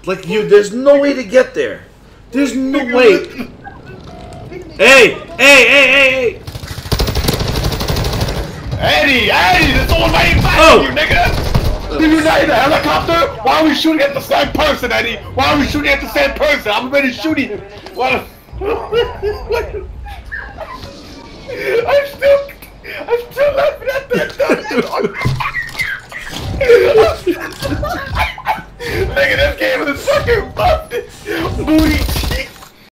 Like there's no way to get there. There's no way. Hey! Eddie, there's someone right inside you, nigga! Did you not in the helicopter? Why are we shooting at the same person, Eddie? Why are we shooting at the same person? I'm already shooting him. What? I'm still laughing at that. Nigga, this game is fucking busted. Booty.